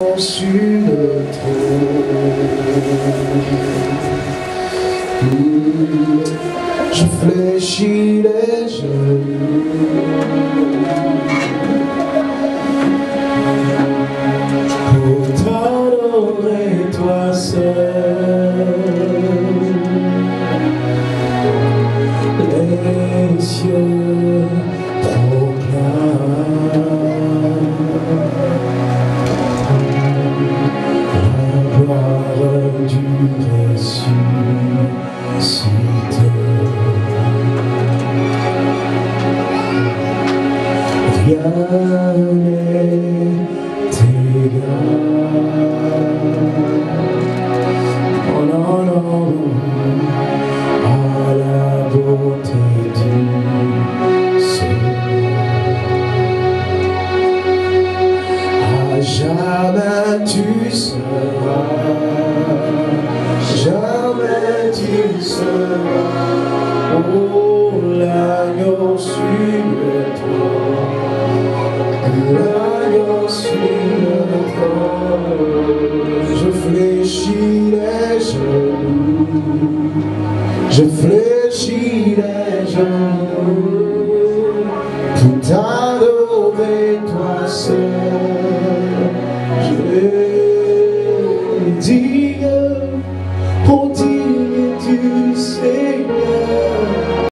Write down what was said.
Sur le trône, je fléchis les genoux pour t'adorer toi seul. Les cieux proclament du ressuscité. Rien n'est égal. Oh non, non, à la beauté du Seigneur. À jamais tu seras. Jamais tu seras, oh l'agneau sur le trône, l'agneau sur le trône. Je fléchis les genoux, je fléchis les genoux, tout à